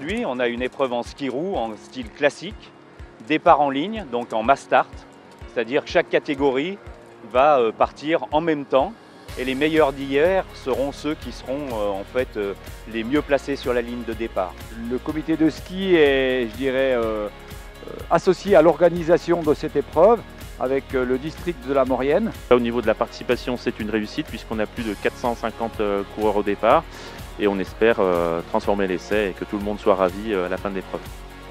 aujourd'hui, on a une épreuve en ski roue en style classique, départ en ligne, donc en mass start, c'est-à-dire que chaque catégorie va partir en même temps et les meilleurs d'hier seront ceux qui seront les mieux placés sur la ligne de départ. Le comité de ski est, je dirais, associé à l'organisation de cette épreuve avec le district de la Maurienne. Au niveau de la participation, c'est une réussite puisqu'on a plus de 450 coureurs au départ et on espère transformer l'essai et que tout le monde soit ravi à la fin de l'épreuve.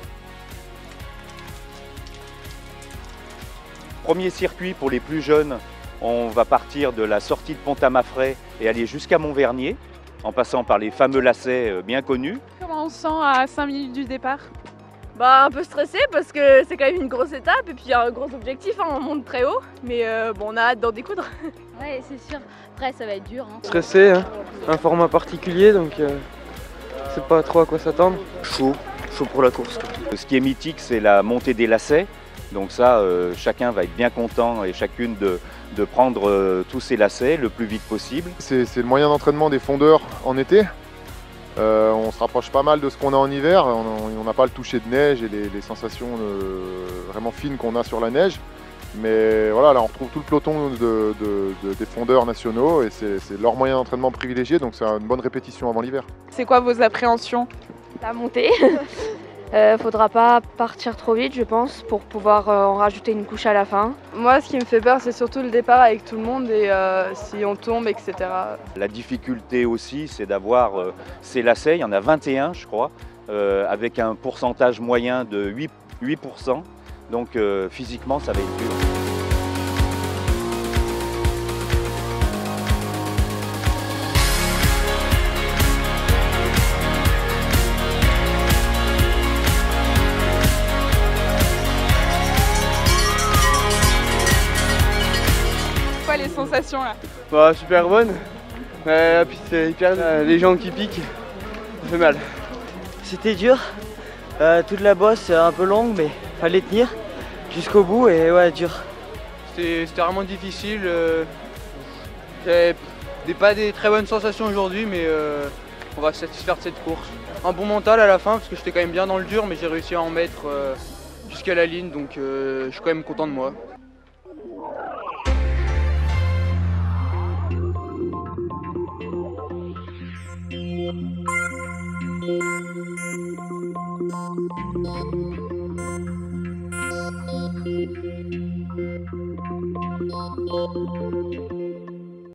Premier circuit pour les plus jeunes, on va partir de la sortie de Pont-à-Mafray et aller jusqu'à Montvernier, en passant par les fameux lacets bien connus. Comment on se sent à 5 minutes du départ? Un peu stressé parce que c'est quand même une grosse étape et puis il y a un gros objectif, on monte très haut, mais on a hâte d'en découdre. Ouais, c'est sûr. Après, ça va être dur. Stressé, un format particulier, donc c'est pas trop à quoi s'attendre. Chaud pour la course. Ce qui est mythique, c'est la montée des lacets. Donc ça, chacun va être bien content et chacune de prendre tous ses lacets le plus vite possible. C'est le moyen d'entraînement des fondeurs en été. On se rapproche pas mal de ce qu'on a en hiver. On n'a pas le toucher de neige et les sensations vraiment fines qu'on a sur la neige. Mais voilà, là on retrouve tout le peloton des fondeurs nationaux et c'est leur moyen d'entraînement privilégié, donc c'est une bonne répétition avant l'hiver. C'est quoi vos appréhensions? La montée. Faudra pas partir trop vite, je pense, pour pouvoir en rajouter une couche à la fin. Moi, ce qui me fait peur, c'est surtout le départ avec tout le monde et si on tombe, etc. La difficulté aussi, c'est d'avoir ces lacets, il y en a 21 je crois, avec un pourcentage moyen de 8%. Donc physiquement, ça va être dur. Quoi les sensations là? Super bonne. La piste est hyper les jambes qui piquent, ça fait mal. C'était dur. Toute la bosse est un peu longue, mais fallait tenir jusqu'au bout et ouais, dur. C'était vraiment difficile. J'avais pas des très bonnes sensations aujourd'hui, mais on va se satisfaire de cette course. Un bon mental à la fin parce que j'étais quand même bien dans le dur, mais j'ai réussi à en mettre jusqu'à la ligne, donc je suis quand même content de moi. Thank you.